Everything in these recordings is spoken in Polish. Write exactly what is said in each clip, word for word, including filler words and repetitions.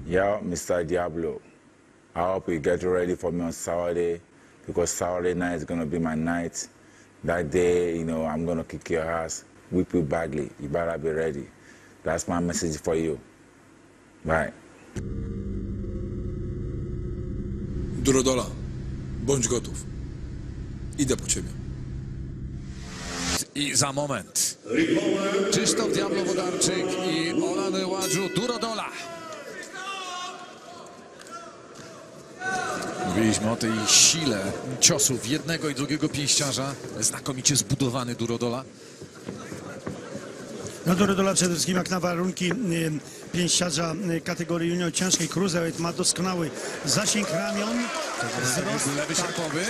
Yeah, Mister Diablo. I hope you get ready for me on Saturday, because Saturday night is going to be my night. That day, you know, I'm going to kick your ass, whip you badly. You better be ready. That's my message for you. Bye. Durodola, bądź gotów. Idę po ciebie. I za moment Krzysztof Diablo Wodarczyk i Olaneładżu Durodola. Mówiliśmy o tej sile ciosów jednego i drugiego pięściarza. Znakomicie zbudowany Durodola. No Durodola przede wszystkim jak na warunki pięściarza kategorii junior ciężkiej cruiserweight ma doskonały zasięg ramion, wzrost. Lewy sierpowy.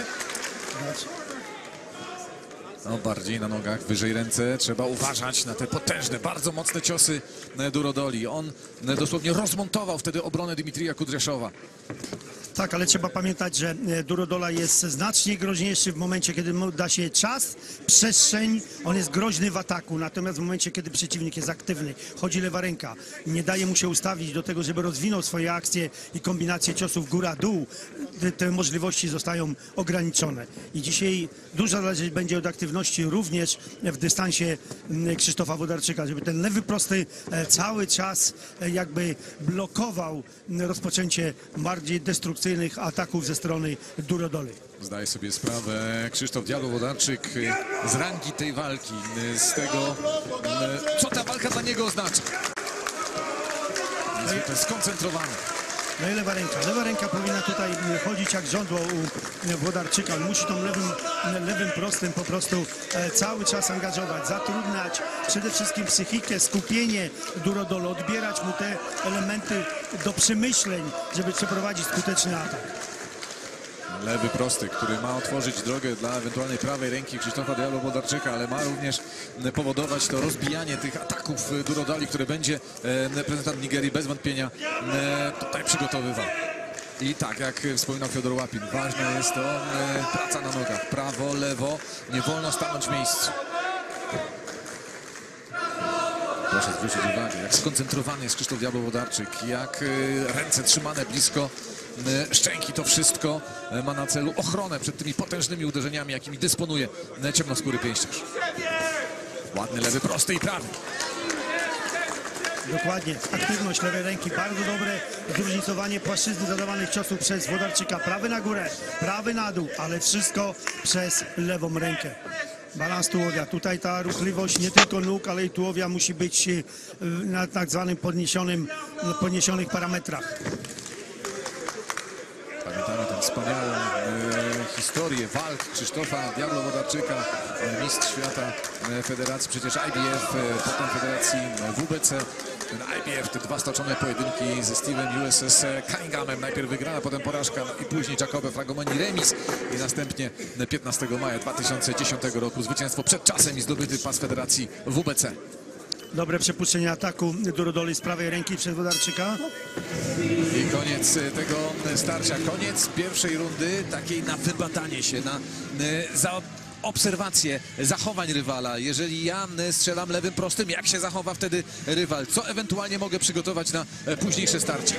No, bardziej na nogach, wyżej ręce. Trzeba uważać na te potężne, bardzo mocne ciosy Durodoli. On dosłownie rozmontował wtedy obronę Dmitrija Kudryszowa. Tak, ale trzeba pamiętać, że Durodola jest znacznie groźniejszy w momencie, kiedy mu da się czas, przestrzeń. On jest groźny w ataku, natomiast w momencie, kiedy przeciwnik jest aktywny, chodzi lewa ręka, nie daje mu się ustawić do tego, żeby rozwinął swoje akcje i kombinacje ciosów góra-dół, te, te możliwości zostają ograniczone. I dzisiaj dużo zależeć będzie od aktywności również w dystansie Krzysztofa Wodarczyka, żeby ten lewy prosty cały czas jakby blokował rozpoczęcie bardziej destrukcyjnych ataków ze strony Durodoli. Zdaje sobie sprawę Krzysztof Diablo Wodarczyk z rangi tej walki, z tego, co ta walka dla niego oznacza. Jest skoncentrowany. No i lewa ręka. Lewa ręka powinna tutaj chodzić jak żądło u Wodarczyka. On musi tą lewym, lewym prostym po prostu cały czas angażować, zatrudniać przede wszystkim psychikę, skupienie Durodoli, odbierać mu te elementy do przemyśleń, żeby przeprowadzić skuteczny atak. Lewy prosty, który ma otworzyć drogę dla ewentualnej prawej ręki Krzysztofa Diablo Wodarczyka, ale ma również powodować to rozbijanie tych ataków Durodoli, które będzie reprezentant Nigerii bez wątpienia tutaj przygotowywał. I tak, jak wspominał Fiodor Łapin, ważne jest to praca na nogach, prawo, lewo, nie wolno stanąć w miejscu. Proszę zwrócić uwagę, jak skoncentrowany jest Krzysztof Diablo Wodarczyk, jak ręce trzymane blisko szczęki, to wszystko ma na celu ochronę przed tymi potężnymi uderzeniami, jakimi dysponuje ciemnoskóry pięściarz. Ładny lewy prosty i prawy. Dokładnie, aktywność lewej ręki, bardzo dobre zróżnicowanie płaszczyzny zadawanych ciosów przez Wodarczyka. Prawy na górę, prawy na dół, ale wszystko przez lewą rękę. Balans tułowia. Tutaj ta ruchliwość nie tylko nóg, ale i tułowia musi być na tak zwanym podniesionym, podniesionych parametrach. Pamiętamy tę wspaniałą e, historię walk Krzysztofa Diablo Wodarczyka, e, mistrz świata e, federacji, przecież I B F, e, potem federacji W B C. Ten I B F, te dwa stoczone pojedynki ze Steven U S S Cunninghamem. Najpierw wygrana, potem porażka, no i później Jacobe Fragomeni remis i następnie piętnastego maja dwa tysiące dziesiątego roku zwycięstwo przed czasem i zdobyty pas federacji W B C. Dobre przepuszczenie ataku Durodoli z prawej ręki przez Wodarczyka. I koniec tego starcia, koniec pierwszej rundy, takiej na wybadanie się, na za obserwację zachowań rywala. Jeżeli ja strzelam lewym prostym, jak się zachowa wtedy rywal? Co ewentualnie mogę przygotować na późniejsze starcie?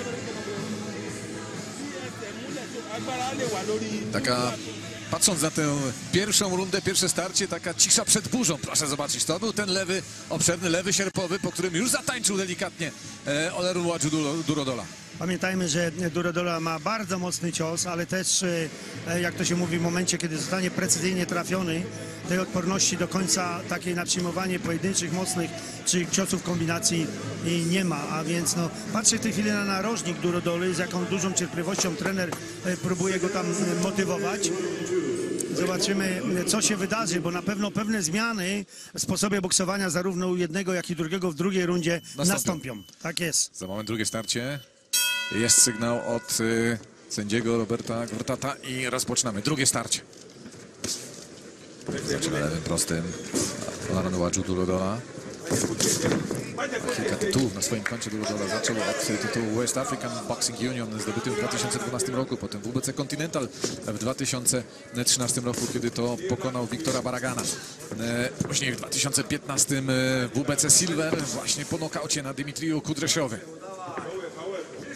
Taka, patrząc na tę pierwszą rundę, pierwsze starcie, taka cisza przed burzą. Proszę zobaczyć, to był ten lewy, obszerny lewy sierpowy, po którym już zatańczył delikatnie e, Olaneładżu Durodola. Pamiętajmy, że Durodola ma bardzo mocny cios, ale też, jak to się mówi, w momencie, kiedy zostanie precyzyjnie trafiony, tej odporności do końca takiej na przyjmowanie pojedynczych, mocnych czy ciosów kombinacji nie ma. A więc no, patrzę w tej chwili na narożnik Durodoli, z jaką dużą cierpliwością trener próbuje go tam motywować. Zobaczymy, co się wydarzy, bo na pewno pewne zmiany w sposobie boksowania zarówno u jednego, jak i drugiego w drugiej rundzie nastąpią. nastąpią. Tak jest. Za moment drugie starcie. Jest sygnał od y, sędziego Roberta Gortata i rozpoczynamy drugie starcie. Zaczyna lewym prostym Olaneładżu Durodola. Kilka tytułów na swoim koncie Durodola. Zaczął od tytułu West African Boxing Union zdobytym w dwa tysiące dwunastym roku, potem W B C Continental w dwa tysiące trzynastym roku, kiedy to pokonał Wiktora Baragana. Później w dwa tysiące piętnastym W B C Silver właśnie po nokaucie na Dmitriju Kudryszowie.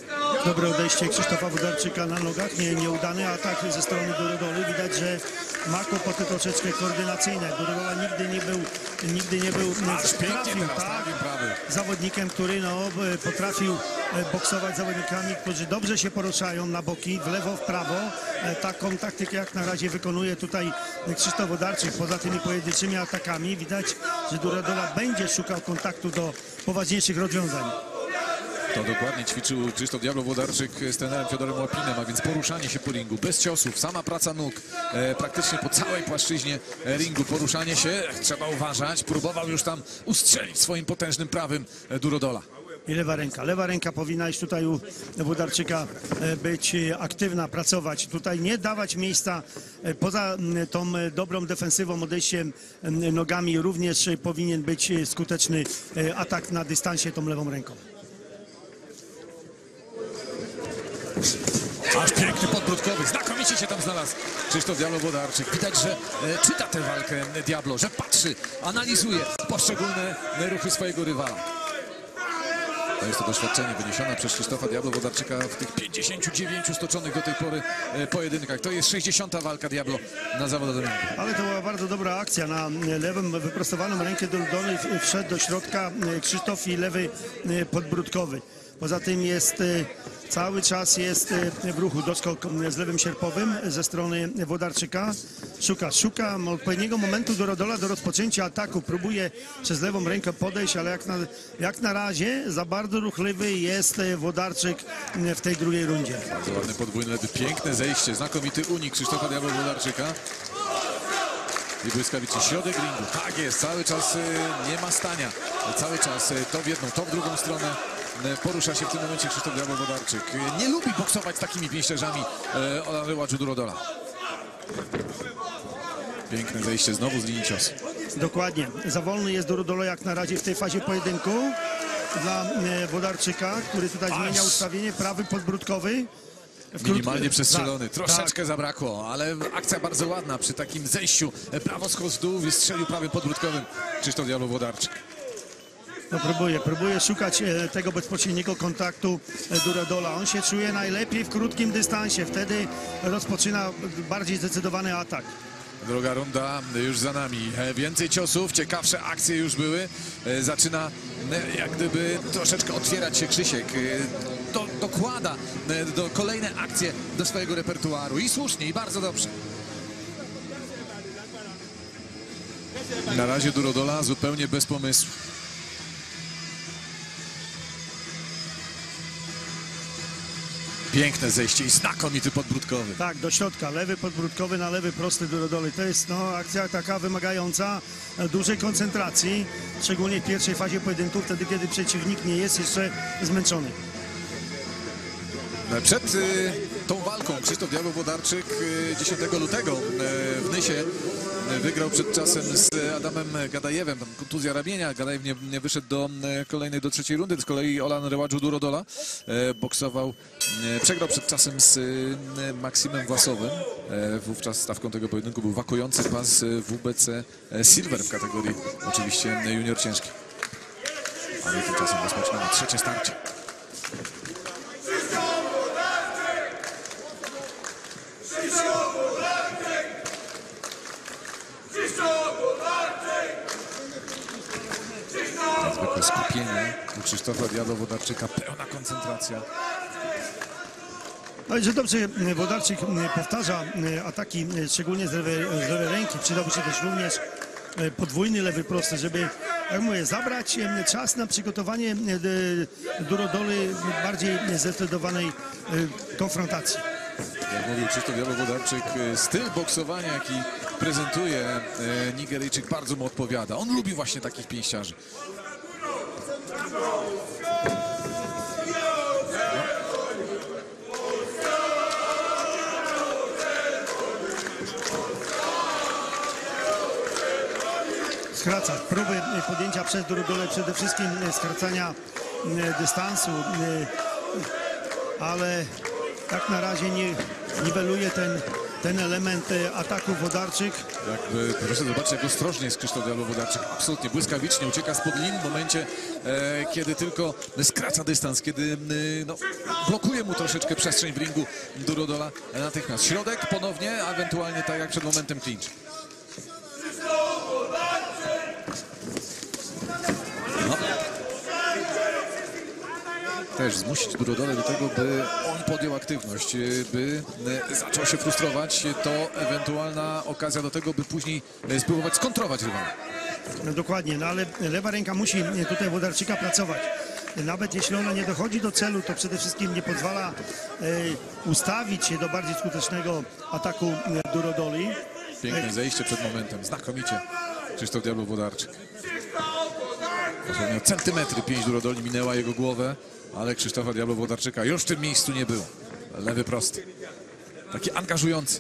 Dobre odejście Krzysztofa Włodarczyka na nogach, nie, nieudany atak ze strony Durodoly. Widać, że ma kłopoty troszeczkę koordynacyjne. Durodola nigdy nie był, nigdy nie był trafił, tak, zawodnikiem, który no, potrafił boksować zawodnikami, którzy dobrze się poruszają na boki, w lewo, w prawo. Taką taktykę jak na razie wykonuje tutaj Krzysztof Włodarczyk. Poza tymi pojedynczymi atakami widać, że Durodola będzie szukał kontaktu do poważniejszych rozwiązań. To dokładnie ćwiczył Krzysztof Diablo Włodarczyk z trenerem Fiodorem Łapinem, a więc poruszanie się po ringu, bez ciosów, sama praca nóg, e, praktycznie po całej płaszczyźnie ringu, poruszanie się, trzeba uważać, próbował już tam ustrzelić swoim potężnym prawym Durodola. I lewa ręka. Lewa ręka powinna już tutaj u Włodarczyka być aktywna, pracować. Tutaj nie dawać miejsca. Poza tą dobrą defensywą, odejściem nogami również powinien być skuteczny atak na dystansie tą lewą ręką. Aż piękny podbródkowy, znakomicie się tam znalazł Krzysztof Diablo Włodarczyk. Widać, że e, czyta tę walkę Diablo, że patrzy, analizuje poszczególne ruchy swojego rywala. To jest to doświadczenie wyniesione przez Krzysztofa Diablo Włodarczyka w tych pięćdziesięciu dziewięciu stoczonych do tej pory e, pojedynkach. To jest sześćdziesiąta walka Diablo na zawodowym ringu. Ale to była bardzo dobra akcja. Na lewym wyprostowaną rękę do dolnej wszedł do środka Krzysztof i lewy podbródkowy. Poza tym jest cały czas jest w ruchu doskok z lewym sierpowym ze strony Włodarczyka. Szuka, szuka odpowiedniego momentu Durodola do rozpoczęcia ataku. Próbuje przez lewą rękę podejść, ale jak na, jak na razie za bardzo ruchliwy jest Włodarczyk w tej drugiej rundzie. Bardzo ładny podwójny lewy, piękne zejście, znakomity unik Krzysztofa Diablo Włodarczyka. I błyskawiczny środek ringu. Tak jest, cały czas nie ma stania. Cały czas to w jedną, to w drugą stronę. Porusza się w tym momencie Krzysztof Diablo Włodarczyk. Nie lubi boksować z takimi pięściarzami Olan Rewaczu Durodola. Piękne zejście znowu z linii ciosu. Dokładnie. Za wolny jest Durodola jak na razie w tej fazie pojedynku dla Włodarczyka, który tutaj zmienia ustawienie. Prawy podbródkowy. Minimalnie przestrzelony, tak, troszeczkę tak. zabrakło, ale akcja bardzo ładna przy takim zejściu. Prawo skos w dół, wystrzelił prawym podbródkowym Krzysztof Diablo Włodarczyk. No próbuje, próbuje szukać e, tego bezpośredniego kontaktu e, Durodola. On się czuje najlepiej w krótkim dystansie. Wtedy rozpoczyna bardziej zdecydowany atak. Druga runda już za nami. Więcej ciosów, ciekawsze akcje już były. Zaczyna jak gdyby troszeczkę otwierać się Krzysiek. Do, dokłada do kolejne akcje do swojego repertuaru. I słusznie, i bardzo dobrze. Na razie Durodola zupełnie bez pomysłu. Piękne zejście i znakomity podbródkowy. Tak, do środka. Lewy podbródkowy na lewy prosty Durodoly. To jest no, akcja taka wymagająca dużej koncentracji, szczególnie w pierwszej fazie pojedynku, wtedy kiedy przeciwnik nie jest jeszcze zmęczony. Przed y, tą walką Krzysztof Diablo Włodarczyk y, dziesiątego lutego y, w Nysie y, wygrał przed czasem z Adamem Gadajewem. Tam kontuzja ramienia, Gadajew nie, nie wyszedł do y, kolejnej, do trzeciej rundy. Z kolei Olan Rewaczu Durodola y, boksował, y, przegrał przed czasem z y, Maksimem Własowym. Y, wówczas stawką tego pojedynku był wakujący pas W B C Silver w kategorii oczywiście junior ciężki. Ale tymczasem rozpoczynamy trzecie starcie. Zwykłe skupienie u Krzysztofa Diablo Włodarczyka, pełna koncentracja. No i że dobrze Włodarczyk powtarza ataki, szczególnie z lewej, z lewej ręki. Przydałby się też również podwójny lewy prosty, żeby, jak mówię, zabrać czas na przygotowanie Durodoly bardziej zdecydowanej konfrontacji. Jak mówił Krzysztof Diablo Włodarczyk, styl boksowania, jaki prezentuje Nigeryjczyk, bardzo mu odpowiada. On lubi właśnie takich pięściarzy. Skraca. Próby podjęcia przez Durodolę przede wszystkim skracania dystansu, ale tak na razie nie niweluje ten ten element e, ataku Włodarczyk. Jakby, proszę zobaczyć, jak ostrożnie jest Krzysztof Diablo-Włodarczyk. Absolutnie błyskawicznie ucieka spod lin w momencie, e, kiedy tylko skraca dystans, kiedy e, no, blokuje mu troszeczkę przestrzeń w ringu Duro-Dola. Natychmiast środek ponownie, a ewentualnie tak jak przed momentem clinch. No. Też zmusić Duro-Dolę do tego, by on podjął aktywność, by zaczął się frustrować. To ewentualna okazja do tego, by później spróbować skontrować rywala. No dokładnie, no ale lewa ręka musi tutaj Włodarczyka pracować. Nawet jeśli ona nie dochodzi do celu, to przede wszystkim nie pozwala e, ustawić się do bardziej skutecznego ataku e, Duro-Doli. Piękne zejście przed momentem, znakomicie Krzysztof Diablo-Włodarczyk. Dosłownie centymetry pięć Duro-Doli minęła jego głowę, ale Krzysztofa Diablo-Włodarczyka już w tym miejscu nie było. Lewy prosty, taki angażujący.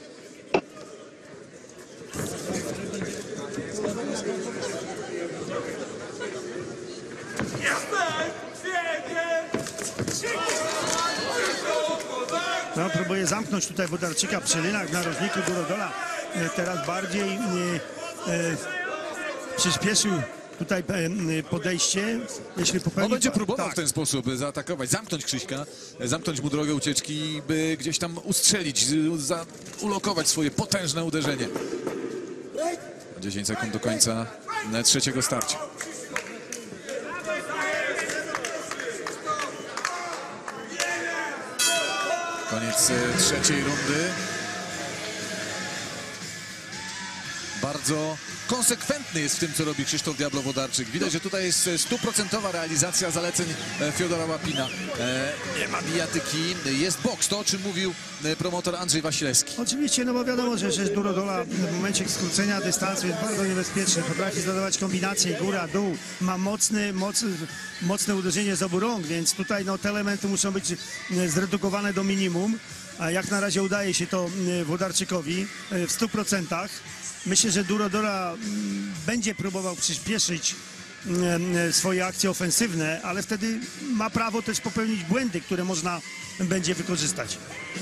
No, próbuje zamknąć tutaj Włodarczyka przy lynach w narożniku. Duro-Dola e, teraz bardziej e, e, przyspieszył tutaj e, podejście. Jeśli popełni... On będzie próbował tak. w ten sposób zaatakować, zamknąć Krzyśka, zamknąć mu drogę ucieczki, by gdzieś tam ustrzelić, za, ulokować swoje potężne uderzenie. dziesięć sekund do końca trzeciego starcia. Koniec trzeciej rundy. Bardzo konsekwentny jest w tym, co robi Krzysztof Diablo-Włodarczyk. Widać, że tutaj jest stuprocentowa realizacja zaleceń Fiodora Łapina. Nie ma bijatyki, jest boks, to o czym mówił promotor Andrzej Wasilewski. Oczywiście, no bo wiadomo, że, że Duro-Dola w momencie skrócenia dystansu jest bardzo niebezpieczny. Potrafi zadawać kombinacje góra, dół. Ma mocny, moc, mocne uderzenie z obu rąk, więc tutaj no, te elementy muszą być zredukowane do minimum. A jak na razie udaje się to Włodarczykowi w stu procentach. Myślę, że Duro-Dola będzie próbował przyspieszyć swoje akcje ofensywne, ale wtedy ma prawo też popełnić błędy, które można będzie wykorzystać.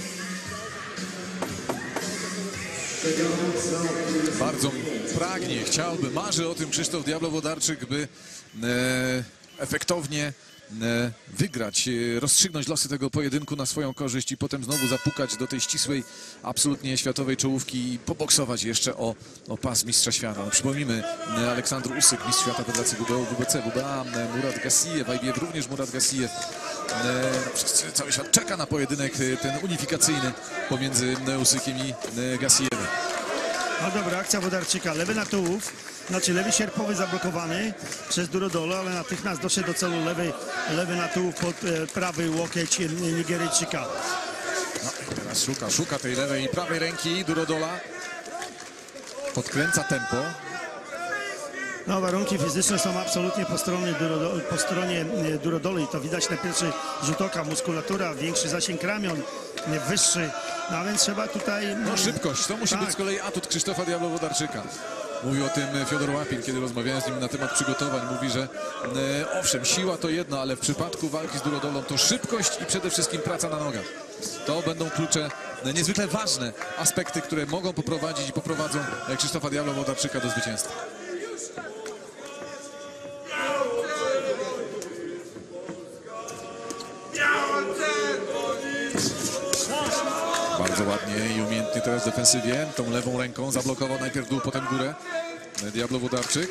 Bardzo pragnie, chciałby, marzy o tym Krzysztof Diablo-Włodarczyk, by e, efektownie e, wygrać, e, rozstrzygnąć losy tego pojedynku na swoją korzyść i potem znowu zapukać do tej ścisłej, absolutnie światowej czołówki i poboksować jeszcze o, o pas mistrza świata. No, przypomnijmy, e, Aleksandr Usyk, mistrz świata Federacji W B C, W B A, e, Murad Gassiyev, I B F również Murad Gassiyev. E, wszyscy, cały świat czeka na pojedynek e, ten unifikacyjny pomiędzy e, Usykiem i e, Gassiyevem. No dobra, akcja Włodarczyka, lewy na tułów, znaczy lewy sierpowy zablokowany przez Duro-Dolę, ale natychmiast doszedł do celu lewy, lewy na tułów pod e, prawy łokieć e, Nigeryjczyka. No i teraz szuka, szuka tej lewej i prawej ręki Duro-Dola. Podkręca tempo. No, warunki fizyczne są absolutnie po stronie, Duro, po stronie Duro-Doli. To widać na pierwszy rzut oka. Muskulatura, większy zasięg ramion, wyższy. No a więc trzeba tutaj... No szybkość, to musi tak. być z kolei atut Krzysztofa Diablo-Włodarczyka. Mówił o tym Fiodor Łapin, kiedy rozmawiałem z nim na temat przygotowań. Mówi, że e, owszem, siła to jedno, ale w przypadku walki z Duro-Dolą to szybkość i przede wszystkim praca na nogach. To będą klucze, e, niezwykle ważne aspekty, które mogą poprowadzić i poprowadzą e, Krzysztofa Diablo-Włodarczyka do zwycięstwa. Bardzo ładnie i umiejętnie teraz w defensywie. Tą lewą ręką zablokował najpierw dół, potem górę Diablo-Włodarczyk.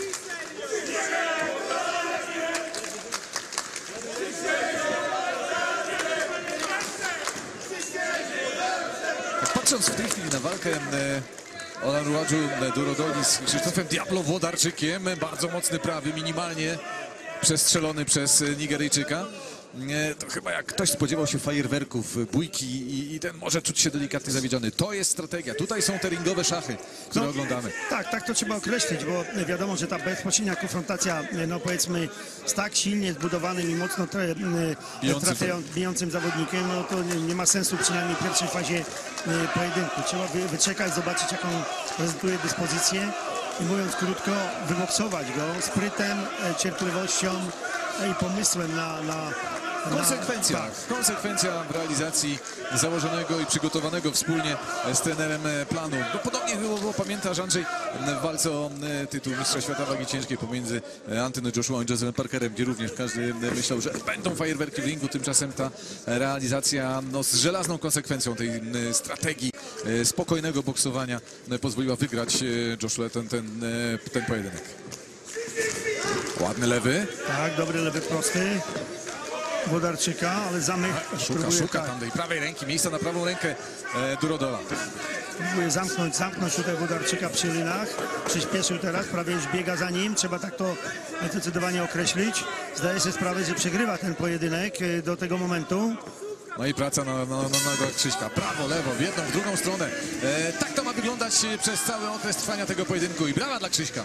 Patrząc w tej chwili na walkę Olajuwaju Duro-Doli z Krzysztofem Diablo-Włodarczykiem, bardzo mocny prawy, minimalnie przestrzelony przez Nigeryjczyka. To chyba jak ktoś spodziewał się fajerwerków, bójki i, i ten może czuć się delikatnie zawiedziony. To jest strategia. Tutaj są te ringowe szachy, które no, oglądamy. Tak, tak to trzeba określić, bo wiadomo, że ta bezpośrednia konfrontacja, no powiedzmy, z tak silnie zbudowanym i mocno tra Bijącym. trafiając, bijącym zawodnikiem, no to nie, nie ma sensu przynajmniej w pierwszej fazie pojedynku. Trzeba wy, wyczekać, zobaczyć, jaką prezentuje dyspozycję i mówiąc krótko, wyboksować go sprytem, cierpliwością i pomysłem na, na Konsekwencja, tak. konsekwencja w realizacji założonego i przygotowanego wspólnie z trenerem planu. No, podobnie było, było, pamiętasz Andrzej, w walce o tytuł mistrza świata wagi ciężkiej pomiędzy Anthony Joshua i Josephem Parkerem, gdzie również każdy myślał, że będą fajerwerki w ringu. Tymczasem ta realizacja no, z żelazną konsekwencją tej strategii spokojnego boksowania pozwoliła wygrać Joshua ten, ten, ten pojedynek. Ładny lewy. Tak, dobry lewy prosty Włodarczyka, ale zamych Szuka, próbuje, szuka tak, tam tej prawej ręki, miejsca na prawą rękę e, Durodola. próbuje zamknąć, zamknąć tutaj Włodarczyka przy linach. Przyspieszył teraz, prawie już biega za nim. Trzeba tak to zdecydowanie określić. Zdaje sobie sprawę, że przegrywa ten pojedynek e, do tego momentu. No i praca na, na, na, na Krzyśka. Prawo, lewo, w jedną, w drugą stronę. E, tak to ma wyglądać przez cały okres trwania tego pojedynku i brawa dla Krzyśka.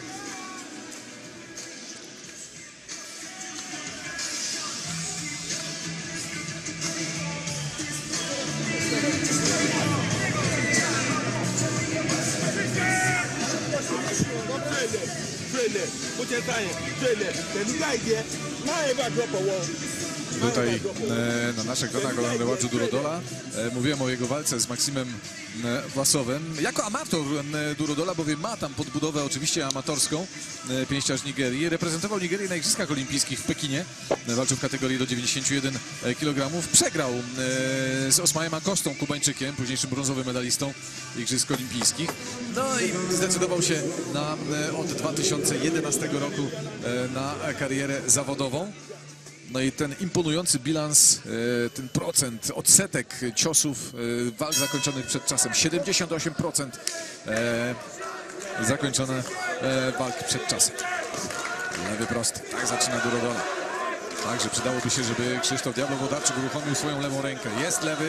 Tutaj e, na naszych ekranach oglądamy Ładżu Durodola. E, mówiłem o jego walce z Maksimem e, Własowem. Jako amator e, Durodola, bowiem ma tam podbudowę oczywiście amatorską, e, pięściarz Nigerii. Reprezentował Nigerię na Igrzyskach Olimpijskich w Pekinie. E, walczył w kategorii do dziewięćdziesięciu jeden kilogramów. Przegrał e, z Osmajem Akostą, Kubańczykiem, późniejszym brązowym medalistą Igrzysk Olimpijskich. No i zdecydował się na, e, od dwa tysiące jedenastego roku e, na karierę zawodową. No i ten imponujący bilans, ten procent, odsetek ciosów, walk zakończonych przed czasem. siedemdziesiąt osiem procent zakończone walk przed czasem. Lewy prosty, tak zaczyna Durodola. Także przydałoby się, żeby Krzysztof Diablo Włodarczyk uruchomił swoją lewą rękę. Jest lewy.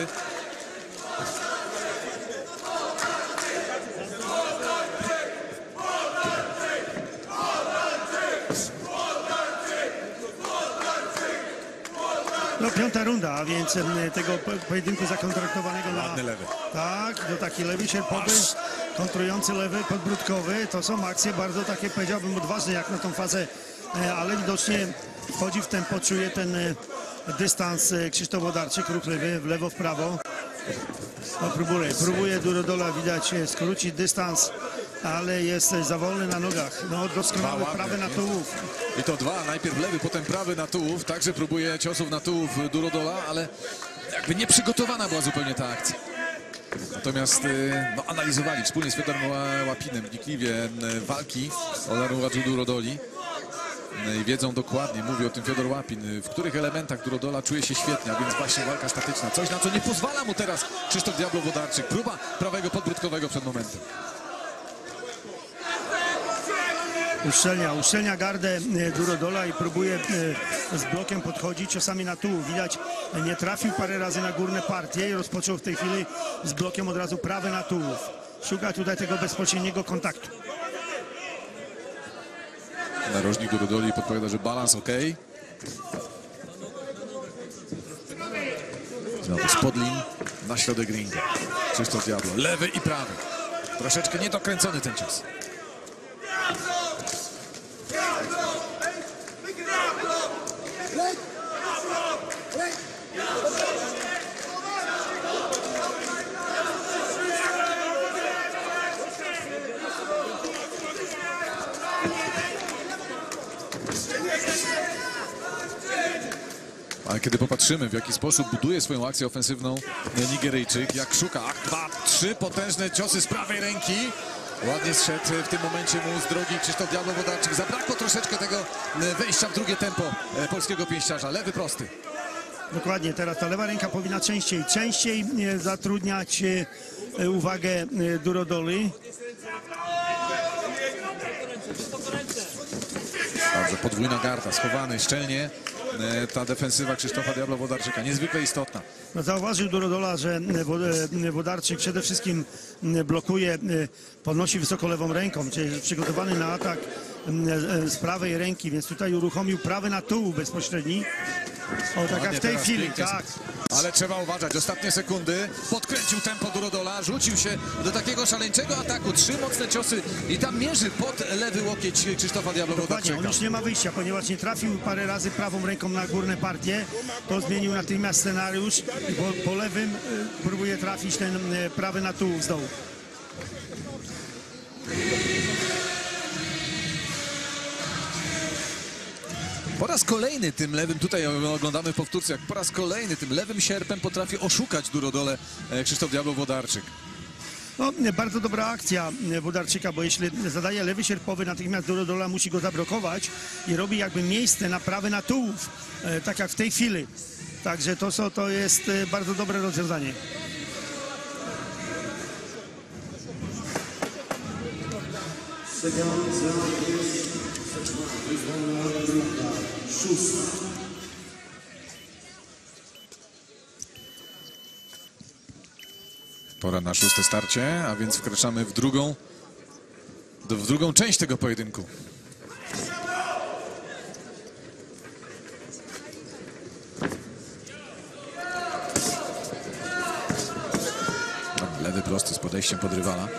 No piąta runda, a więc em, tego po- pojedynku zakontraktowanego na... Ładny lewy. Tak, do taki lewy sierpowy, kontrujący lewy, podbródkowy. To są akcje bardzo takie, powiedziałbym, odważne jak na tą fazę, e, ale widocznie wchodzi w tempo, czuje ten e, dystans e, Krzysztof Włodarczyk, ruch lewy, w lewo, w prawo. No próbuje, próbuje Durodola, widać, e, skrócić dystans, ale jest e, za wolny na nogach. No doskonały Dwa prawy ładne, na tułów. I to dwa, najpierw lewy, potem prawy na tułów. Także próbuje ciosów na tułów Durodola, ale jakby nieprzygotowana była zupełnie ta akcja. Natomiast e, no, analizowali wspólnie z Fiodorem Ła- Łapinem wnikliwie e, walki Olaru Ładżu Durodoli. No i wiedzą dokładnie, mówi o tym Fiodor Łapin, w których elementach Durodola czuje się świetnie, a więc właśnie walka statyczna. Coś, na co nie pozwala mu teraz Krzysztof Diablo Włodarczyk. Próba prawego podbródkowego przed momentem. Uszczelnia, uszczelnia gardę e, Durodola i próbuje e, z blokiem podchodzić, czasami na tułów. Widać, e, nie trafił parę razy na górne partie i rozpoczął w tej chwili z blokiem od razu prawy na tułów. Szuka tutaj tego bezpośredniego kontaktu. Narożnik Durodoli podpowiada, że balans ok. Znowu spod lin na środek ringu. Krzysztof Diablo, lewy i prawy. Troszeczkę niedokręcony ten cios. Ale kiedy popatrzymy, w jaki sposób buduje swoją akcję ofensywną Nigeryjczyk, jak szuka, ach, dwa, trzy potężne ciosy z prawej ręki. Ładnie zszedł w tym momencie mu z drogi Krzysztof Diablo Włodarczyk. Zabrakło troszeczkę tego wejścia w drugie tempo polskiego pięściarza. Lewy prosty. Dokładnie, teraz ta lewa ręka powinna częściej, częściej e, zatrudniać e, uwagę e, Durodoli. Dobrze, podwójna garda, schowany szczelnie. E, Ta defensywa Krzysztofa Diablo Włodarczyka, niezwykle istotna. No, zauważył Durodola, że e, Wo- e, Włodarczyk przede wszystkim e, blokuje, e, podnosi wysoko lewą ręką, czyli jest przygotowany na atak e, e, z prawej ręki, więc tutaj uruchomił prawy na tułów bezpośredni. O, tak jak Ładnie w tej teraz, chwili, pięknie. tak. Ale trzeba uważać, ostatnie sekundy, podkręcił tempo Durodola, rzucił się do takiego szaleńczego ataku, trzy mocne ciosy i tam mierzy pod lewy łokieć Krzysztofa Diablo Dokładnie, on Wodarczyka. już nie ma wyjścia, ponieważ nie trafił parę razy prawą ręką na górne partie. To zmienił natychmiast scenariusz i po, po lewym y, próbuje trafić ten y, prawy na tułów z dołu. Po raz kolejny tym lewym, tutaj oglądamy w powtórce, jak po raz kolejny tym lewym sierpem potrafi oszukać Durodolę e, Krzysztof Diablo Wodarczyk. No, bardzo dobra akcja Wodarczyka, bo jeśli zadaje lewy sierpowy, natychmiast Durodola musi go zablokować i robi jakby miejsce na prawy na tułów, e, tak jak w tej chwili. Także to, są, to jest e, bardzo dobre rozwiązanie. Pora na szóste starcie, a więc wkraczamy w drugą, w drugą część tego pojedynku. Lewy prosty z podejściem pod rywala.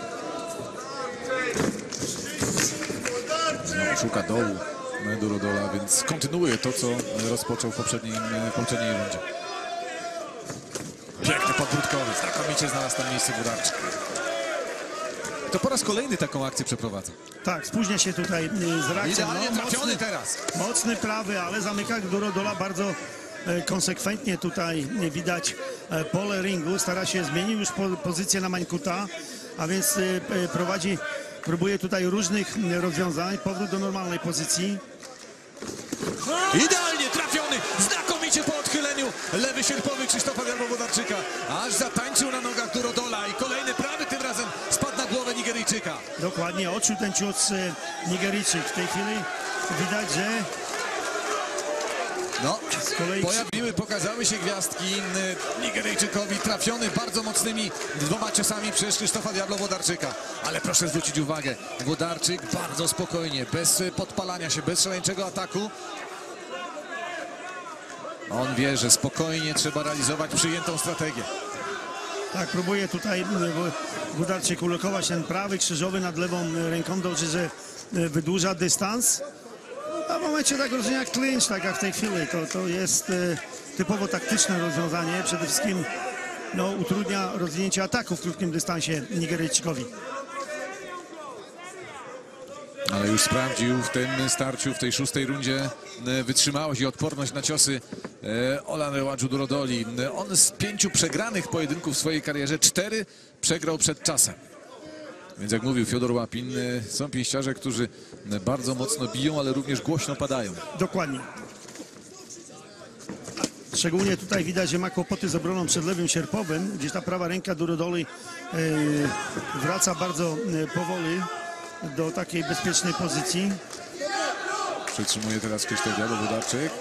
Znowu szuka dołu Durodola, więc kontynuuje to, co rozpoczął w poprzedniej, w poprzedniej rundzie. Piękny podbródkowy, znakomicie znalazł tam miejsce Wodarczyk. To po raz kolejny taką akcję przeprowadza. Tak, spóźnia się tutaj y, z reakcją. Idealnie No, trafiony mocny, teraz. mocny prawy, ale zamyka Durodola bardzo e, konsekwentnie tutaj e, widać e, pole ringu. Stara się, zmienił już po, pozycję na Mańkuta, a więc e, e, prowadzi, próbuje tutaj różnych e, rozwiązań, powrót do normalnej pozycji. Idealnie trafiony, znakomicie po odchyleniu. Lewy sierpowy Krzysztofa Diablo Wodarczyka. Aż zatańczył na nogach Durodola i kolejny prawy tym razem spadł na głowę Nigeryjczyka. Dokładnie, odczuł ten cios e, Nigeryjczyk. W tej chwili widać, że No, z kolei... pojawiły, pokazały się gwiazdki y, Nigeryjczykowi, trafiony bardzo mocnymi dwoma ciosami przez Krzysztofa Diablo Wodarczyka. Ale proszę zwrócić uwagę, Wodarczyk bardzo spokojnie, bez y, podpalania się, bez szaleńczego ataku. On wie, że spokojnie trzeba realizować przyjętą strategię. Tak, próbuje tutaj Wodarczyk ulokować ten prawy krzyżowy nad lewą ręką, dobrze, że e, wydłuża dystans. A w momencie zagrożenia clinch, tak jak w tej chwili, to, to jest e, typowo taktyczne rozwiązanie. Przede wszystkim no, utrudnia rozwinięcie ataku w krótkim dystansie Nigeryjczykowi. Ale już sprawdził w tym starciu, w tej szóstej rundzie e, wytrzymałość i odporność na ciosy e, Olanewadżu Durodoli. E, On z pięciu przegranych pojedynków w swojej karierze cztery przegrał przed czasem. Więc jak mówił Fiodor Łapin, e, są pięściarze, którzy e, bardzo mocno biją, ale również głośno padają. Dokładnie. Szczególnie tutaj widać, że ma kłopoty z obroną przed lewym sierpowym, gdzie ta prawa ręka Durodoli e, wraca bardzo e, powoli do takiej bezpiecznej pozycji. Przytrzymuje teraz Krzysztof Diablo Wodarczyk.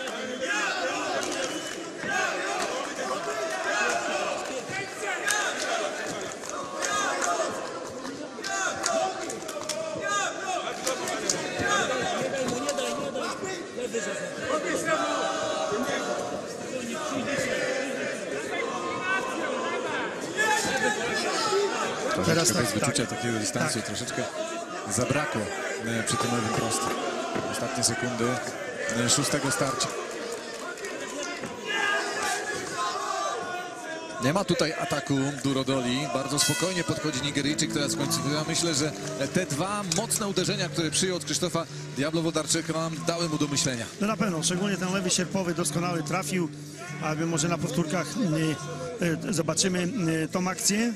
Teraz Troszeczkę bez tak, wyczucia tak. takiego dystansu, Tak. troszeczkę zabrakło e, przy tym lewym prostym. Ostatnie sekundy e, szóstego starcia. Nie ma tutaj ataku Durodoli, bardzo spokojnie podchodzi Nigeryjczyk teraz w końcu. Ja myślę, że te dwa mocne uderzenia, które przyjął od Krzysztofa Diablo Wodarczyka, nam dały mu do myślenia. No na pewno, szczególnie ten lewy sierpowy doskonały trafił, aby może na powtórkach e, e, zobaczymy e, tą akcję.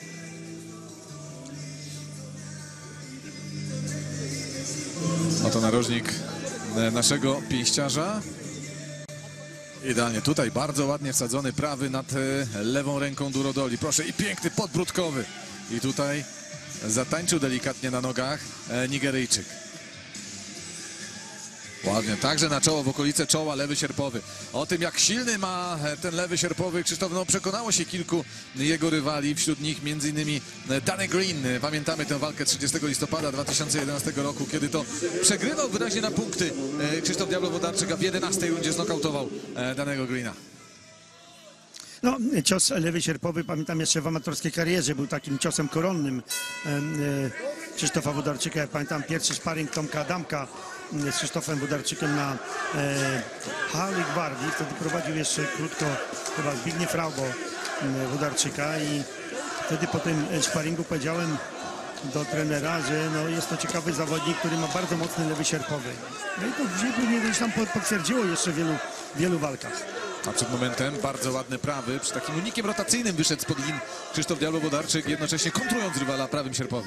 Oto narożnik e, naszego pięściarza. Idealnie tutaj, bardzo ładnie wsadzony prawy nad e, lewą ręką Durodoli. Proszę, i piękny podbródkowy. I tutaj zatańczył delikatnie na nogach e, Nigeryjczyk. Ładnie, także na czoło, w okolice czoła lewy sierpowy. O tym, jak silny ma ten lewy sierpowy Krzysztof, no przekonało się kilku jego rywali, wśród nich między innymi Danny Green. Pamiętamy tę walkę trzydziestego listopada dwa tysiące jedenastego roku, kiedy to przegrywał wyraźnie na punkty Krzysztof Diablo Włodarczyk, a w jedenastej rundzie znokautował Danego Greena. No, cios lewy sierpowy, pamiętam jeszcze w amatorskiej karierze, był takim ciosem koronnym e, e, Krzysztofa Włodarczyka. Ja pamiętam pierwszy sparring Tomka Adamka e, z Krzysztofem Włodarczykiem na e, hali Gwardii. Wtedy prowadził jeszcze krótko chyba Zbigniew Raubo e, Włodarczyka i wtedy po tym sparingu powiedziałem do trenera, że no, jest to ciekawy zawodnik, który ma bardzo mocny lewy sierpowy. No i to później gdzieś tam potwierdziło jeszcze w wielu, wielu walkach. A przed momentem bardzo ładny prawy, przy takim unikiem rotacyjnym wyszedł spod lin Krzysztof Diablo Włodarczyk, jednocześnie kontrując rywala prawym sierpowym.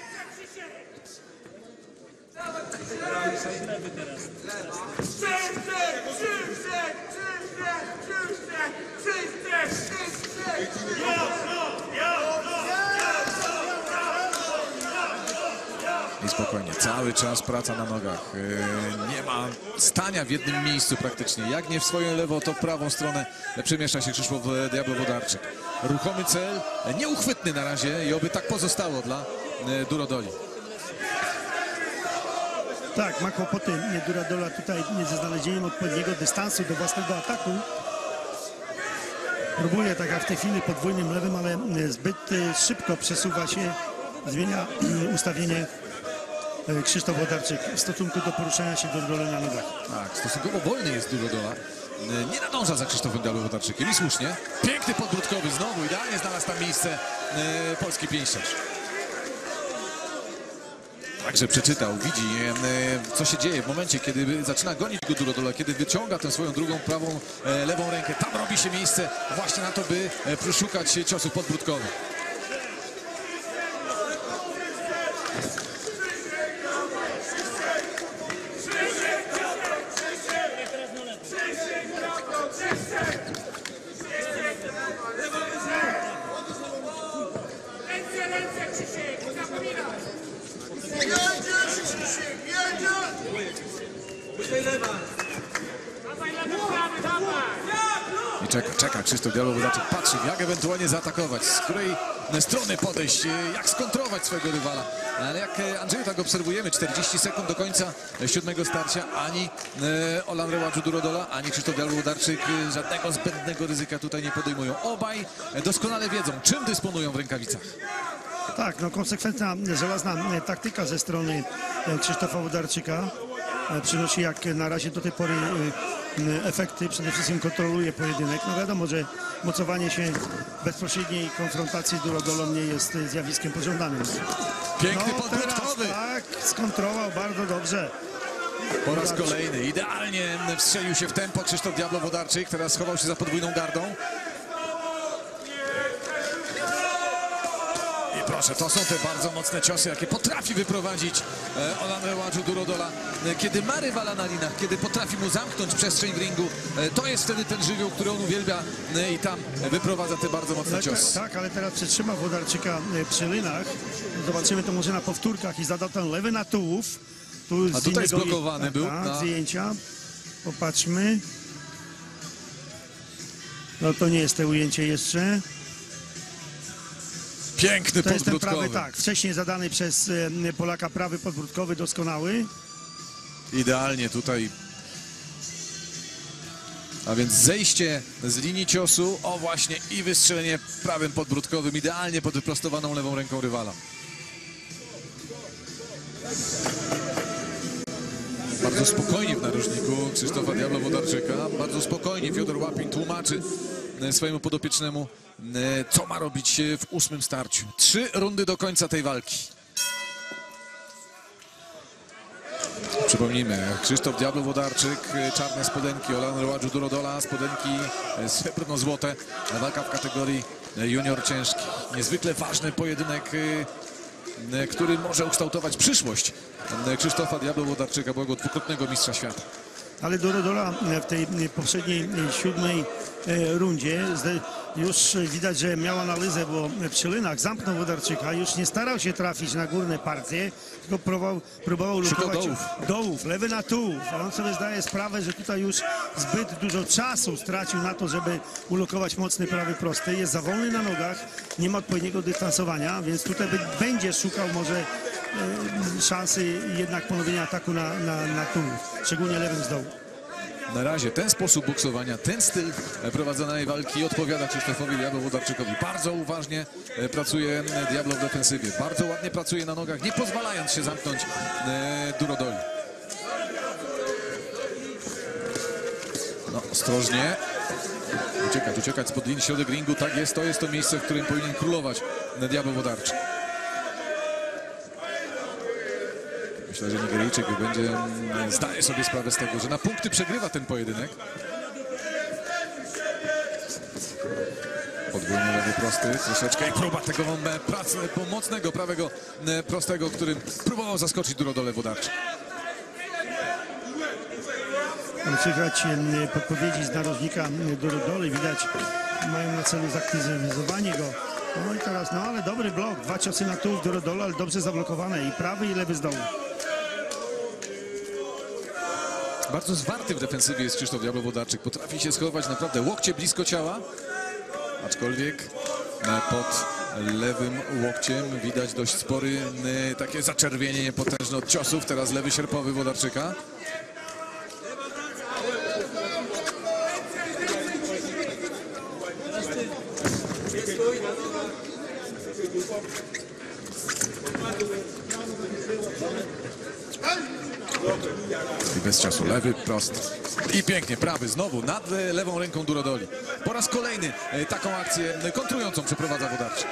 I spokojnie, cały czas praca na nogach. Yy, nie ma stania w jednym miejscu praktycznie. Jak nie w swoją lewo, to w prawą stronę przemieszcza się Krzysztof Diablo Włodarczyk. Ruchomy cel, nieuchwytny na razie i oby tak pozostało dla yy, Durodoli. Tak, ma kłopoty Durodola tutaj ze znalezieniem odpowiedniego dystansu do własnego ataku. Próbuje tak jak w tej chwili podwójnym lewym, ale zbyt szybko przesuwa się, zmienia ustawienie Krzysztof Włodarczyk w stosunku do poruszania się Durodola na nogach. Tak, stosunkowo wolny jest Durodola. Nie nadąża za Krzysztofem Diablo Włodarczykiem i słusznie. Piękny podbródkowy znowu, idealnie znalazł tam miejsce e, polski pięściarz. Także przeczytał, widzi e, co się dzieje w momencie, kiedy zaczyna gonić go Durodola, kiedy wyciąga tę swoją drugą, prawą, e, lewą rękę. Tam robi się miejsce właśnie na to, by e, przeszukać ciosów podbródkowych. I czeka, czeka Krzysztof Diablo Włodarczyk, patrzy, jak ewentualnie zaatakować, z której strony podejść, jak skontrować swojego rywala. Ale jak Andrzeju tak obserwujemy, czterdzieści sekund do końca siódmego starcia, ani e, Olan Rełaczu Durodola, ani Krzysztof Diablo Włodarczyk żadnego zbędnego ryzyka tutaj nie podejmują. Obaj doskonale wiedzą, czym dysponują w rękawicach. Tak, no konsekwentna, żelazna taktyka ze strony Krzysztofa Włodarczyka przynosi jak na razie do tej pory efekty, przede wszystkim kontroluje pojedynek. No wiadomo, że mocowanie się w bezpośredniej konfrontacji Durodolą nie jest zjawiskiem pożądanym. Piękny No podbródkowy. teraz, tak, skontrował bardzo dobrze. Po raz kolejny, idealnie wstrzelił się w tempo Krzysztof Diablo Włodarczyk, teraz schował się za podwójną gardą. Proszę, to są te bardzo mocne ciosy, jakie potrafi wyprowadzić e, Olan Rełaczu Durodola. E, kiedy ma rywala na linach, kiedy potrafi mu zamknąć przestrzeń w ringu, e, to jest wtedy ten żywioł, który on uwielbia e, i tam wyprowadza te bardzo mocne Ale, ciosy. tak, ale teraz przytrzyma Włodarczyka przy linach. Zobaczymy to może na powtórkach i zadał ten lewy na tułów. Tu A tutaj innego, zblokowany tak, był. Tak, na... zdjęcia. Popatrzmy. No to nie jest to ujęcie jeszcze. Piękny To jest ten podbródkowy. prawy, tak, wcześniej zadany przez e, Polaka prawy podbródkowy, doskonały. Idealnie tutaj. A więc zejście z linii ciosu, o właśnie, i wystrzelenie prawym podbródkowym, idealnie pod wyprostowaną lewą ręką rywala. Bardzo spokojnie w narożniku Krzysztofa Diablo Włodarczyka, bardzo spokojnie Fiodor Łapin tłumaczy swojemu podopiecznemu, co ma robić w ósmym starciu. Trzy rundy do końca tej walki. Przypomnijmy, Krzysztof Diablo Włodarczyk, czarne spodenki, Olan Rełaczu Durodola, spodenki srebrno-złote. Walka w kategorii junior ciężki. Niezwykle ważny pojedynek, który może ukształtować przyszłość Krzysztofa Diablo Włodarczyka, byłego dwukrotnego mistrza świata. Ale Durodola w tej poprzedniej siódmej rundzie Już widać, że miał analizę, bo w Pszczylynach zamknął Włodarczyka, już nie starał się trafić na górne partie, tylko próbował, próbował Szukał lukować dołów. dołów, lewy na tułów. A on sobie zdaje sprawę, że tutaj już zbyt dużo czasu stracił na to, żeby ulokować mocny prawy prosty. Jest za wolny na nogach, nie ma odpowiedniego dystansowania, więc tutaj by- będzie szukał może e, szansy jednak ponowienia ataku na, na, na tułów, szczególnie lewym z dołu. Na razie ten sposób boksowania, ten styl prowadzonej walki odpowiada Krzysztofowi Diablo Włodarczykowi. Bardzo uważnie e, pracuje Diablo w defensywie, bardzo ładnie pracuje na nogach, nie pozwalając się zamknąć e, Durodoli. No, ostrożnie. Uciekać, uciekać spod linii, środek ringu, tak jest, to jest to miejsce, w którym powinien królować Diablo Włodarczyk. Myślę, że Nigeryjczyk będzie, mm, zdaje sobie sprawę z tego, że na punkty przegrywa ten pojedynek. Podwójny lewy prosty, troszeczkę i próba tego e, pracy pomocnego prawego e, prostego, którym próbował zaskoczyć Durodolę Włodarczyk. Słychać em, podpowiedzi z narożnika Durodoli, widać, mają na celu zaktywizowanie go. No i teraz, no ale dobry blok, dwa ciosy na tułów Durodola, ale dobrze zablokowane i prawy i lewy z dołu. Bardzo zwarty w defensywie jest Krzysztof Diablo Włodarczyk. Potrafi się schować naprawdę łokcie blisko ciała, aczkolwiek e, pod lewym łokciem widać dość spory e, takie zaczerwienienie potężne od ciosów. Teraz lewy sierpowy Włodarczyka. I bez czasu lewy, prosty. I pięknie, prawy znowu nad e, lewą ręką Durodoli. Po raz kolejny e, taką akcję e, kontrującą przeprowadza Włodarczyk.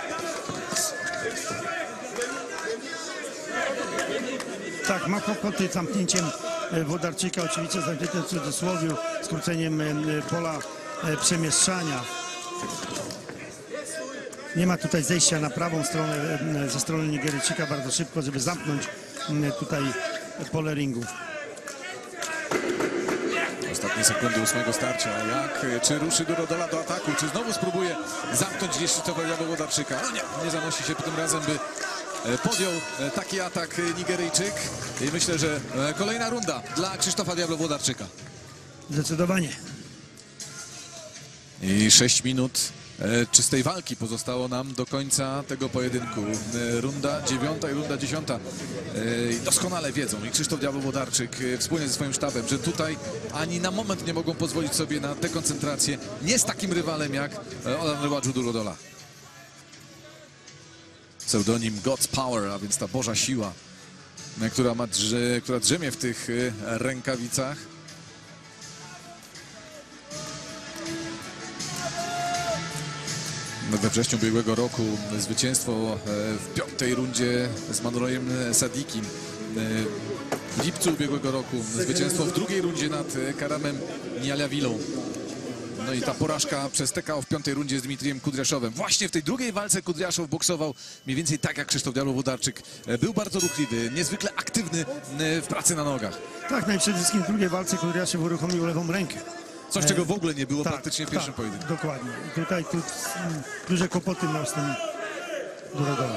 Tak, ma kłopoty z zamknięciem e, Włodarczyka, oczywiście zamkniętym w cudzysłowie, skróceniem e, pola e, przemieszczania. Nie ma tutaj zejścia na prawą stronę e, ze strony Nigeryjczyka bardzo szybko, żeby zamknąć e, tutaj pole ringów. Ostatnie sekundy ósmego starcia. Jak? Czy ruszy Durodola do ataku? Czy znowu spróbuje zamknąć gdzieś Krzysztofa Diablo Włodarczyka? No nie, nie zanosi się tym razem, by e, podjął e, taki atak e, Nigeryjczyk. I myślę, że e, kolejna runda dla Krzysztofa Diablo Włodarczyka. Zdecydowanie. I sześć minut e, czystej walki pozostało nam do końca tego pojedynku. E, runda dziewiąta i runda dziesiąta. E, i doskonale wiedzą i Krzysztof Diablo Włodarczyk e, wspólnie ze swoim sztabem, że tutaj ani na moment nie mogą pozwolić sobie na dekoncentrację. Nie z takim rywalem jak e, Olanrewaju Durodola. Pseudonim God's Power, a więc ta Boża siła, e, która, ma drze, która drzemie w tych e, rękawicach. We wrześniu ubiegłego roku zwycięstwo w piątej rundzie z Manorojem Sadikim. W lipcu ubiegłego roku zwycięstwo w drugiej rundzie nad Karamem Nialiawilą. No i ta porażka przez T K O w piątej rundzie z Dmitrijem Kudryaszowem. Właśnie w tej drugiej walce Kudryaszow boksował mniej więcej tak jak Krzysztof Diablo Włodarczyk. Był bardzo ruchliwy, niezwykle aktywny w pracy na nogach. Tak, no i przede wszystkim w drugiej walce Kudryaszow uruchomił lewą rękę. Coś, czego w ogóle nie było Tak, praktycznie w pierwszym tak, pojedynku. Dokładnie. I tutaj tu, mm, duże kłopoty miał z tym Durodolą.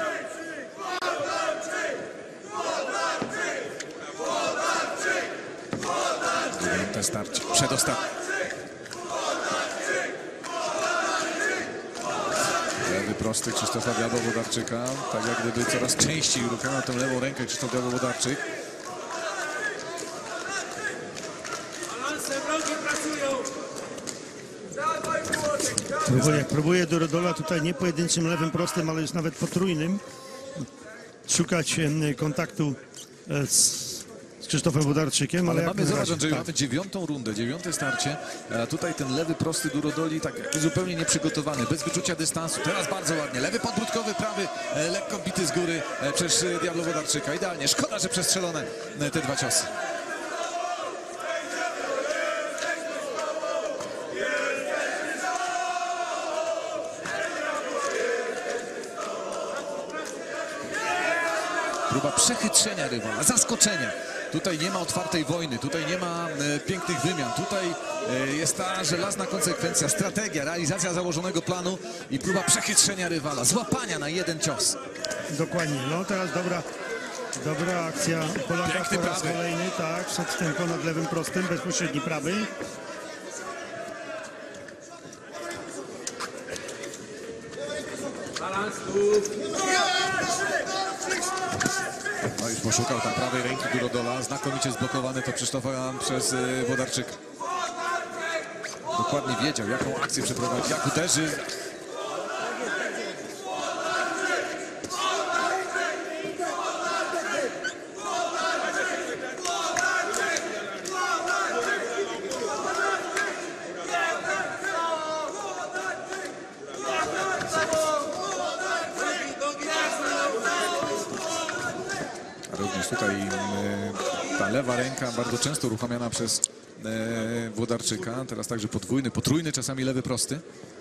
Dziewiąte starcie, przedostatnie. Lewy prosty Krzysztofa Diablo Włodarczyka. Tak jak gdyby coraz częściej uruchamiał tę lewą rękę Krzysztof Diablo Włodarczyk. Próbuje, próbuje Durodola tutaj nie pojedynczym lewym prostym, ale już nawet potrójnym szukać em, kontaktu e, z, z Krzysztofem Włodarczykiem. Ale, Ale jak mamy, na zobacz razie- Andrzeju, tak. mamy dziewiątą rundę, dziewiąte starcie. A tutaj ten lewy prosty Durodoli tak jak zupełnie nieprzygotowany, bez wyczucia dystansu. Teraz bardzo ładnie. Lewy podbródkowy, prawy e, lekko bity z góry e, przez e, Diablo Włodarczyka. Idealnie. Szkoda, że przestrzelone e, te dwa ciosy. Próba przechytrzenia rywala, zaskoczenia Tutaj nie ma otwartej wojny, tutaj nie ma e, pięknych wymian. Tutaj e, jest ta żelazna konsekwencja, strategia, realizacja założonego planu i próba przechytrzenia rywala, złapania na jeden cios. Dokładnie. No teraz dobra, dobra akcja Polaka Piękny po raz prawy. kolejny. Tak, wszedł w tempo nad lewym prostym, bezpośredni prawy. No już poszukał tam prawej ręki Durodola. Znakomicie zblokowane to Krzysztofa przez y, Włodarczyka. Dokładnie wiedział, jaką akcję przeprowadzi, jak uderzy. Również tutaj e, ta lewa ręka bardzo często uruchamiana przez e, Włodarczyka. Teraz także podwójny, potrójny, czasami lewy prosty.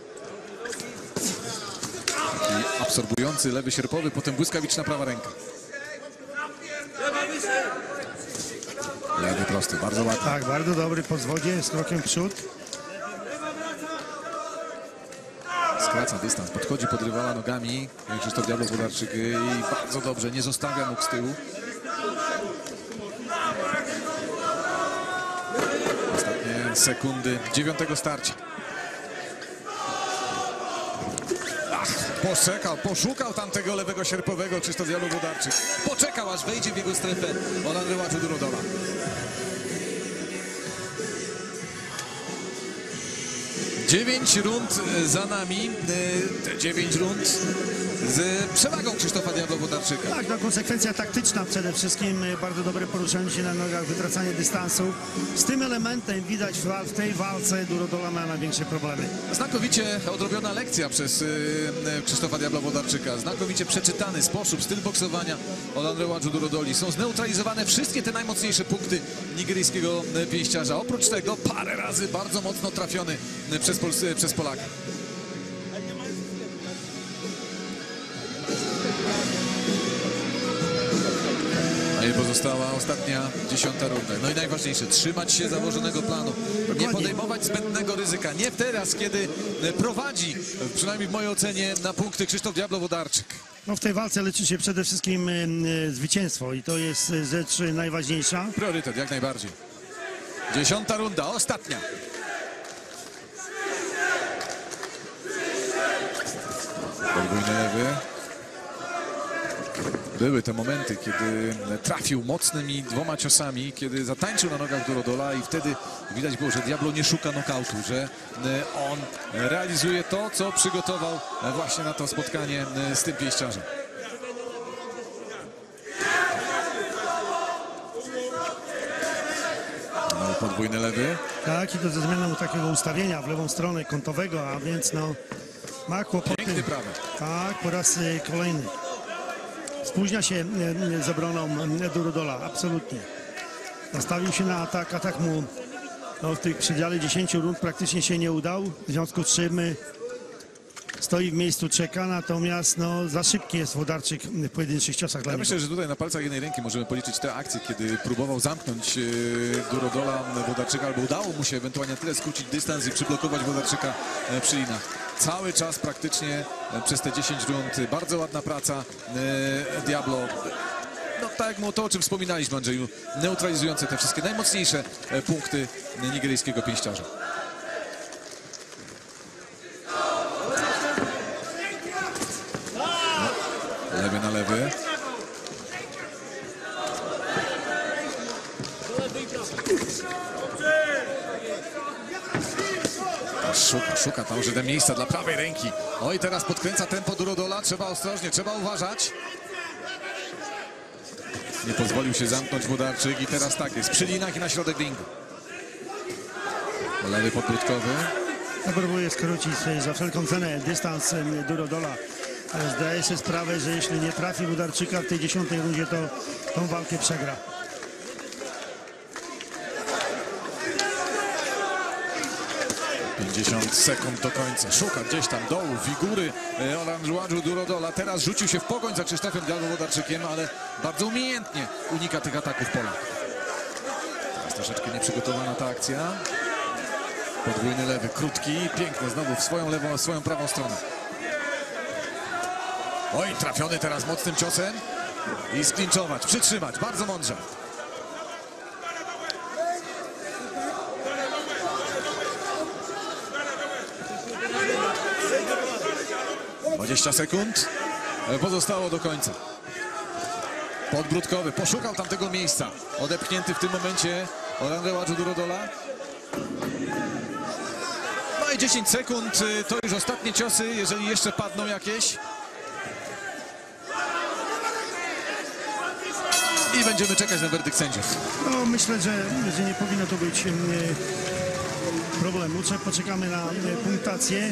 Taki absorbujący lewy sierpowy, potem błyskawiczna prawa ręka. Lewy prosty, bardzo ładny. Tak, bardzo dobry po zwodzie, z krokiem w przód. Skraca dystans, podchodzi pod rywala nogami. Krzysztof Diablo Włodarczyk i bardzo dobrze, nie zostawia nóg z tyłu. Ostatnie sekundy dziewiątego starcia. Ach, poczekał, poszukał tamtego lewego sierpowego Krzysztof Diablo Włodarczyk. Poczekał, aż wejdzie w jego strefę Olan Rywaczu Durodola. Dziewięć rund za nami, te dziewięć rund z przewagą Krzysztofa Diablo Włodarczyka. Tak, no konsekwencja taktyczna przede wszystkim, bardzo dobre poruszanie się na nogach, wytracanie dystansu. Z tym elementem widać w, w tej walce Durodola ma największe problemy. Znakomicie odrobiona lekcja przez y, Krzysztofa Diabla Włodarczyka. Znakomicie przeczytany sposób, styl boksowania Olan Rywaczu Durodoli. Są zneutralizowane wszystkie te najmocniejsze punkty nigeryjskiego pięściarza. Oprócz tego parę razy bardzo mocno trafiony przez, Pol przez Polaka. I pozostała ostatnia, dziesiąta runda. No i najważniejsze, trzymać się założonego planu. Nie podejmować zbędnego ryzyka. Nie teraz, kiedy prowadzi, przynajmniej w mojej ocenie, na punkty Krzysztof Diablo Włodarczyk. No w tej walce liczy się przede wszystkim y, y, zwycięstwo i to jest rzecz najważniejsza. Priorytet, jak najbardziej. Dziesiąta runda, ostatnia. Podwójny lewy. Były te momenty, kiedy trafił mocnymi dwoma ciosami, kiedy zatańczył na nogach Durodola i wtedy widać było, że Diablo nie szuka nokautu, że on realizuje to, co przygotował właśnie na to spotkanie z tym pięściarzem. No, podwójny lewy. Tak, i to ze zmianą takiego ustawienia w lewą stronę kątowego, a więc no ma kłopoty. Piękny prawy. Tak, po raz y, kolejny. Spóźnia się y, z obroną y, Durodola, absolutnie. Nastawił się na atak, atak mu no, w tych przedziale dziesięciu rund praktycznie się nie udał, w związku z czym y, stoi w miejscu, czeka, natomiast no, za szybki jest Włodarczyk w pojedynczych ciosach dla Ja niego. myślę, że tutaj na palcach jednej ręki możemy policzyć te akcje, kiedy próbował zamknąć e, Durodola Włodarczyka, albo udało mu się ewentualnie na tyle skrócić dystans i przyblokować Włodarczyka e, przy linach. Cały czas praktycznie e, przez te dziesięć rund. Bardzo ładna praca e, Diablo. No tak jak mu to, o czym wspominaliśmy, Andrzeju, neutralizujące te wszystkie najmocniejsze e, punkty nigeryjskiego pięściarza. Lewy na lewy. Szuka, szuka tam użyte miejsca dla prawej ręki. Oj, teraz podkręca tempo Durodola. Trzeba ostrożnie, trzeba uważać. Nie pozwolił się zamknąć Włodarczyk i teraz tak jest, przy linach i na środek ringu. Lewy podbródkowy. Próbuje skrócić za wszelką cenę dystans Durodola. Zdaje sobie sprawę, że jeśli nie trafi Włodarczyka w tej dziesiątej rundzie, to tą walkę przegra. pięćdziesiąt sekund do końca. Szuka gdzieś tam dołu figury Olan Rywaczu Durodola. Teraz rzucił się w pogoń za Krzysztofem Diablo Włodarczykiem, ale bardzo umiejętnie unika tych ataków Polak. troszeczkę nieprzygotowana ta akcja. Podwójny lewy, krótki, piękny, znowu w swoją lewą, w swoją prawą stronę. Oj, trafiony teraz mocnym ciosem i sklinczować, przytrzymać, bardzo mądrze. dwadzieścia sekund pozostało do końca. Podbródkowy poszukał tamtego miejsca. Odepchnięty w tym momencie Orangeła Durodola. No i dziesięć sekund, to już ostatnie ciosy, jeżeli jeszcze padną jakieś. I będziemy czekać na werdykt sędziów. No, myślę, że, że nie powinno to być e, problemu. Trzeba poczekamy na e, punktację.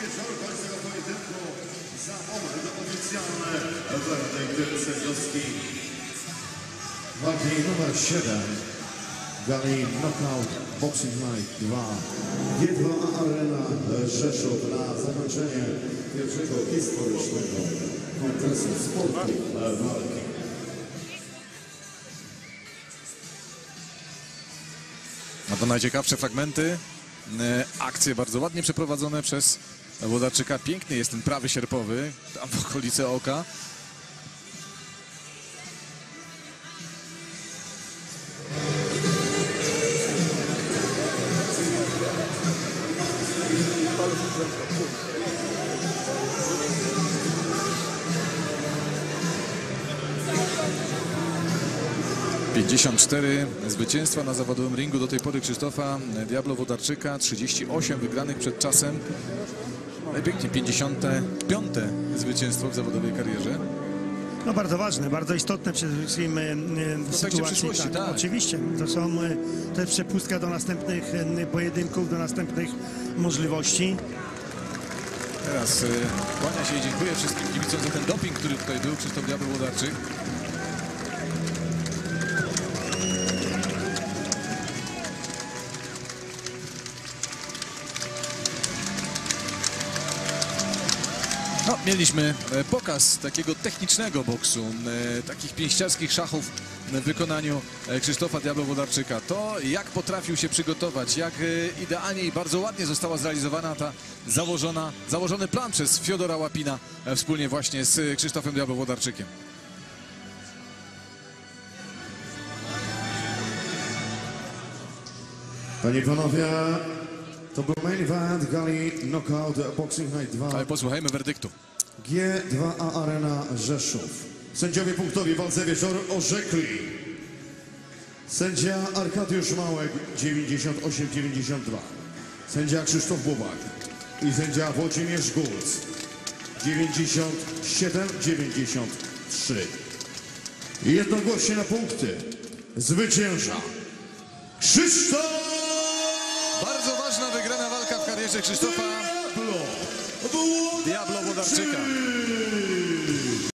Walki numer siedem. Gali Knockout Boxing Night dwa. G dwa Arena Rzeszów na zakończenie pierwszego historycznego konkursu sportu walki. No to najciekawsze fragmenty. Akcje bardzo ładnie przeprowadzone przez Włodarczyka. Piękny jest ten prawy sierpowy, tam w okolicy oka. pięćdziesiąt cztery zwycięstwa na zawodowym ringu do tej pory Krzysztofa Diablo Włodarczyka, trzydzieści osiem wygranych przed czasem. Najpiękniej pięćdziesiąte piąte zwycięstwo w zawodowej karierze. No bardzo ważne, bardzo istotne przede wszystkim e, w sytuacji. Tak, tak. Oczywiście, to są e, to jest przepustka do następnych e, pojedynków, do następnych możliwości. Teraz y, kłania się i dziękuję wszystkim kibicom za ten doping, który tutaj był. Krzysztof Diablo Włodarczyk. No, mieliśmy pokaz takiego technicznego boksu, takich pięściarskich szachów w wykonaniu Krzysztofa Diablo Włodarczyka. To, jak potrafił się przygotować, jak idealnie i bardzo ładnie została zrealizowana ta założona, założony plan przez Fiodora Łapina wspólnie właśnie z Krzysztofem Diablo Włodarczykiem. Panie i panowie, to był main event Gali Knockout Boxing Night dwa. Ale posłuchajmy werdyktu. G dwa A Arena Rzeszów. Sędziowie punktowi w walce wieczoru orzekli. Sędzia Arkadiusz Małek dziewięćdziesiąt osiem dziewięćdziesiąt dwa. Sędzia Krzysztof Bubak i sędzia Włodzimierz Gulc dziewięćdziesiąt siedem dziewięćdziesiąt trzy. I jednogłośnie na punkty zwycięża Krzysztof Bardzo ważna wygrana walka w karierze Krzysztofa Diablo Włodarczyka.